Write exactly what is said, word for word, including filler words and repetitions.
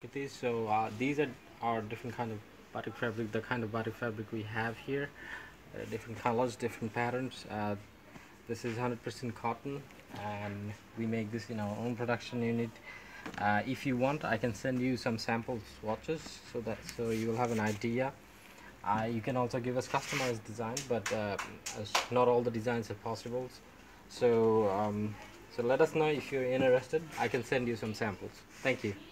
It is so uh, these are our different kind of batik fabric, the kind of batik fabric we have here, uh, different colors, different patterns. Uh, this is one hundred percent cotton, and we make this in our own production unit. Uh, if you want, I can send you some sample swatches so that so you will have an idea. Uh, you can also give us customized design, but uh, as not all the designs are possible. So um, so let us know if you're interested. I can send you some samples. Thank you.